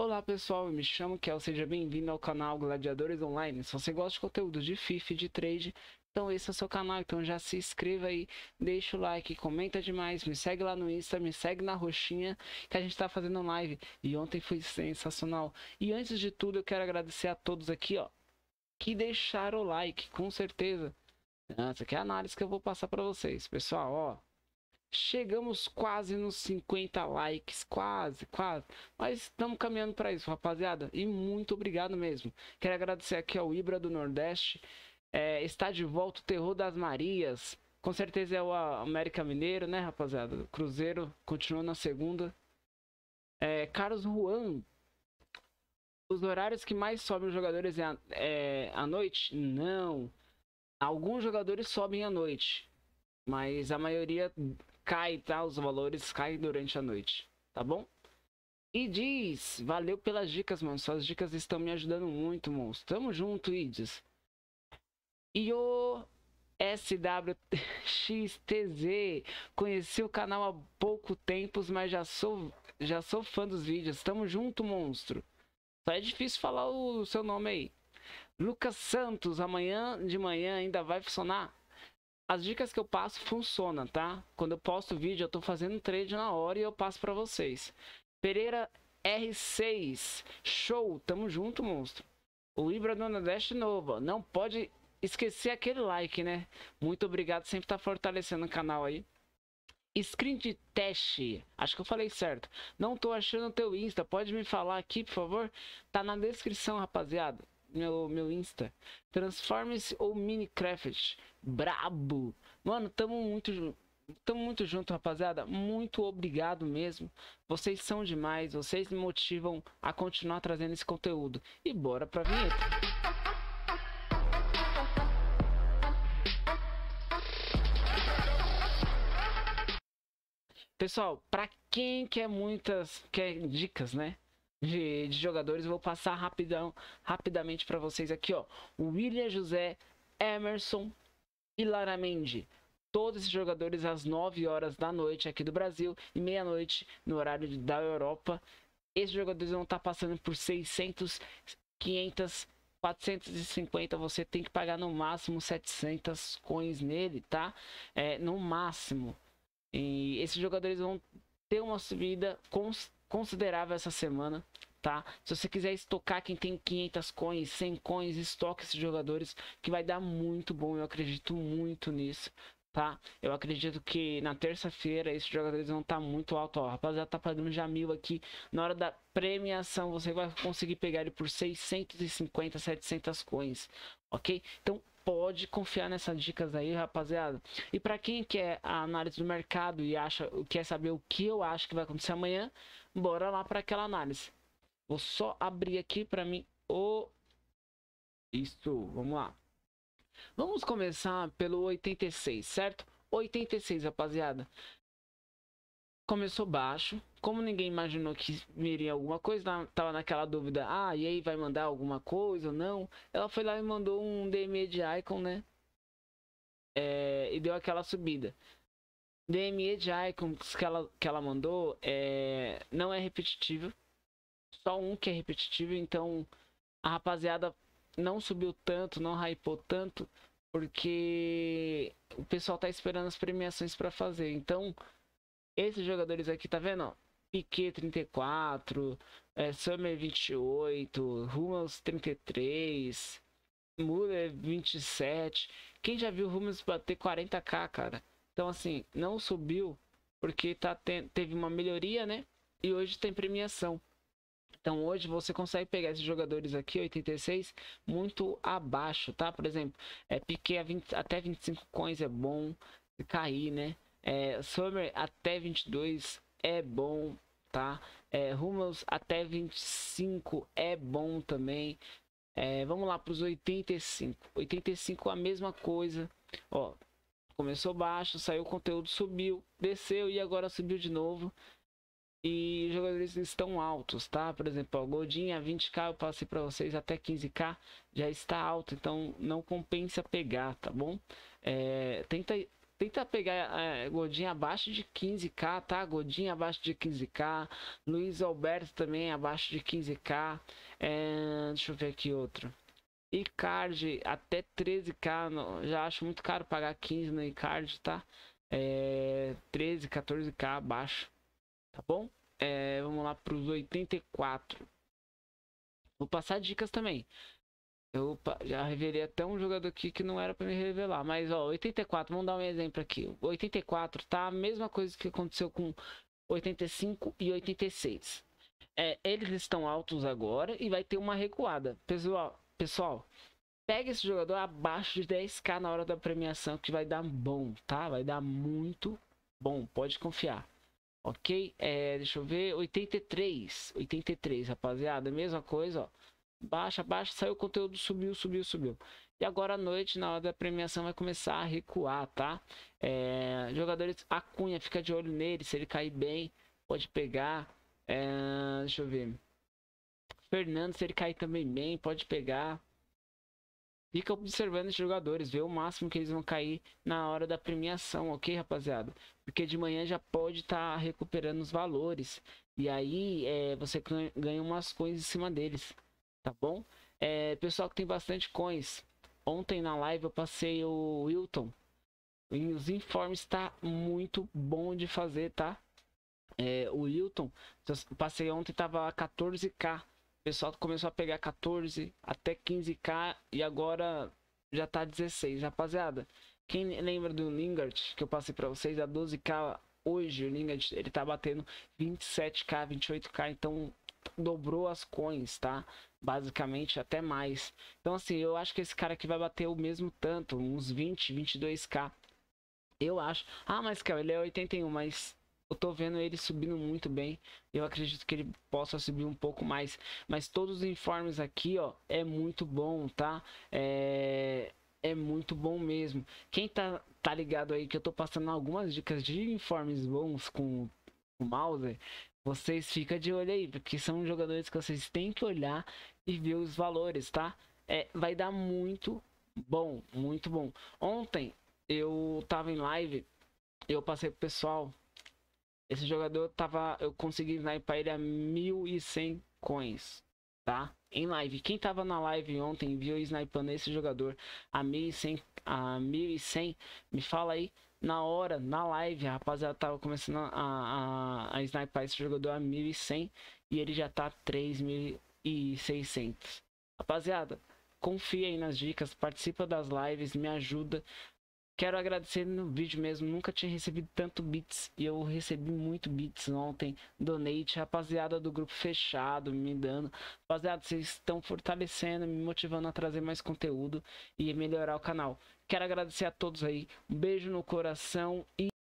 Olá pessoal, eu me chamo Kel, seja bem-vindo ao canal Gladiadores Online. Se você gosta de conteúdo de FIFA e de trade, então esse é o seu canal, então já se inscreva aí, deixa o like, comenta demais, me segue lá no Insta, me segue na roxinha que a gente tá fazendo live e ontem foi sensacional. E antes de tudo eu quero agradecer a todos aqui, ó, que deixaram o like, com certeza. Essa aqui é a análise que eu vou passar para vocês, pessoal, ó. Chegamos quase nos 50 likes, quase. Mas estamos caminhando para isso, rapaziada. E muito obrigado mesmo. Quero agradecer aqui ao Ibra do Nordeste. Está de volta o Terror das Marias. Com certeza é o América Mineiro, né, rapaziada? O Cruzeiro continua na segunda. Carlos Juan. Os horários que mais sobem os jogadores à noite? Não. Alguns jogadores sobem à noite. Mas a maioria cai, tá? Os valores caem durante a noite, tá bom? Ids, valeu pelas dicas, mano. Suas dicas estão me ajudando muito, monstro. Tamo junto, Ids. E o SWXTZ, conheci o canal há pouco tempo, mas já sou fã dos vídeos. Tamo junto, monstro. Só é difícil falar o seu nome aí. Lucas Santos, amanhã de manhã ainda vai funcionar? As dicas que eu passo funcionam, tá? Quando eu posto vídeo, eu tô fazendo trade na hora e eu passo pra vocês. Pereira R6. Show, tamo junto, monstro. O Ibra do Nordeste novo. Não pode esquecer aquele like, né? Muito obrigado, sempre tá fortalecendo o canal aí. Screen de teste. Acho que eu falei certo. Não tô achando o teu Insta. Pode me falar aqui, por favor? Tá na descrição, rapaziada. Meu Insta. Transformers ou Minecraft. Brabo. Mano, tamo muito junto, rapaziada. Muito obrigado mesmo. Vocês são demais. Vocês me motivam a continuar trazendo esse conteúdo. E bora pra vinheta. Pessoal, pra quem quer dicas, né? De jogadores, eu vou passar rapidamente para vocês aqui, ó. William José, Emerson e Laramendi. Todos esses jogadores às 9 horas da noite aqui do Brasil e meia-noite no horário da Europa. Esses jogadores vão estar passando por 600, 500, 450. Você tem que pagar no máximo 700 coins nele, tá? No máximo. E esses jogadores vão ter uma subida considerável essa semana, tá? Se você quiser estocar, quem tem 500 coins, 100 coins, estoque esses jogadores, que vai dar muito bom. Eu acredito muito nisso, tá? Eu acredito que na terça-feira esses jogadores vão estar muito alto. Ó, rapaziada, tá pagando já 1000 aqui. Na hora da premiação, você vai conseguir pegar ele por 650, 700 coins, ok? Então, pode confiar nessas dicas aí, rapaziada. E para quem quer a análise do mercado e quer saber o que eu acho que vai acontecer amanhã, bora lá para aquela análise. Vou só abrir aqui para mim Isso, vamos lá. Vamos começar pelo 86, certo? 86, rapaziada. Começou baixo, como ninguém imaginou que viria alguma coisa, tava naquela dúvida, e aí vai mandar alguma coisa ou não? Ela foi lá e mandou um DME de Icon, né? E deu aquela subida. DME de Icons que ela mandou não é repetitivo, só um que é repetitivo, então a rapaziada não subiu tanto, não hypou tanto, porque o pessoal tá esperando as premiações para fazer. Então esses jogadores aqui, tá vendo, ó? Piquet 34, Summer 28, Hummels 33, Müller 27. Quem já viu Hummels bater 40k, cara? Então assim, não subiu porque teve uma melhoria, né? E hoje tem premiação. Então hoje você consegue pegar esses jogadores aqui, 86, muito abaixo, tá? Por exemplo, Piquet até 25 coins é bom se cair, né? Summer até 22 é bom, tá? Hummels até 25 é bom também. Vamos lá para os 85. 85 a mesma coisa. Ó, começou baixo, saiu o conteúdo, subiu, desceu e agora subiu de novo. E os jogadores estão altos, tá? Por exemplo, o Godinho a 20k eu passei para vocês, até 15k já está alto, então não compensa pegar, tá bom? Tenta Tenta pegar Godinho abaixo de 15k, tá? Godinho abaixo de 15k. Luiz Alberto também abaixo de 15k. Deixa eu ver aqui outro. Icardi até 13k. Já acho muito caro pagar 15 no Icardi, tá? 13, 14k abaixo. Tá bom? Vamos lá para os 84. Vou passar dicas também. Eu já revelei até um jogador aqui que não era para me revelar. Mas, ó, 84, vamos dar um exemplo aqui. 84 tá a mesma coisa que aconteceu com 85 e 86. Eles estão altos agora e vai ter uma recuada. Pessoal, pega esse jogador abaixo de 10k na hora da premiação que vai dar bom, tá? Vai dar muito bom, pode confiar. Ok? Deixa eu ver. 83, rapaziada. Mesma coisa, ó. Baixa, saiu o conteúdo, subiu. E agora à noite, na hora da premiação, vai começar a recuar, tá? Jogadores, a Cunha, fica de olho nele. Se ele cair bem, pode pegar. Deixa eu ver. Fernando, se ele cair também bem, pode pegar. Fica observando esses jogadores, vê o máximo que eles vão cair na hora da premiação, ok, rapaziada? Porque de manhã já pode estar recuperando os valores. E aí você ganha umas coins em cima deles, tá bom? Pessoal que tem bastante coins. Ontem na live eu passei o Wilton. E os informes tá muito bom de fazer, tá? O Wilton, eu passei ontem, tava 14k. O pessoal começou a pegar 14 até 15k e agora já tá 16, rapaziada. Quem lembra do Lingard que eu passei para vocês a 12k hoje, o Lingard ele tá batendo 27k, 28k, então dobrou as coins, tá? Basicamente até mais. Então assim, eu acho que esse cara aqui vai bater o mesmo tanto, uns 20, 22k. Eu acho. Ah, mas Kel, ele é 81, mas eu tô vendo ele subindo muito bem. Eu acredito que ele possa subir um pouco mais. Mas todos os informes aqui, ó, é muito bom, tá? É muito bom mesmo. Quem tá ligado aí que eu tô passando algumas dicas de informes bons com o Mauser, vocês ficam de olho aí, porque são jogadores que vocês têm que olhar e ver os valores, tá? Vai dar muito bom, muito bom. Ontem eu tava em live, eu passei pro pessoal. Esse jogador eu consegui sniper ele a 1100 coins, tá? Em live. Quem tava na live ontem viu snipando esse jogador a 1100, me fala aí na hora, na live, a rapaziada tava começando a sniper esse jogador a 1100 e ele já tá 3600. Rapaziada, confia aí nas dicas, participa das lives, me ajuda. Quero agradecer no vídeo mesmo, nunca tinha recebido tanto bits e eu recebi muito bits ontem, donate, rapaziada do grupo fechado me dando, rapaziada, vocês estão fortalecendo, me motivando a trazer mais conteúdo e melhorar o canal. Quero agradecer a todos aí, um beijo no coração e